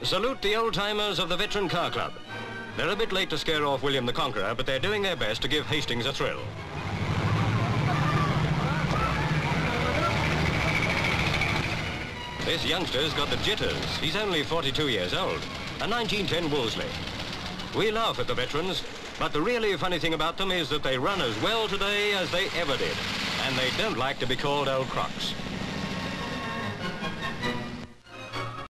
Salute the old-timers of the Veteran Car Club. They're a bit late to scare off William the Conqueror, but they're doing their best to give Hastings a thrill. This youngster's got the jitters. He's only 42 years old, a 1910 Wolseley. We laugh at the veterans, but the really funny thing about them is that they run as well today as they ever did, and they don't like to be called old Crocks.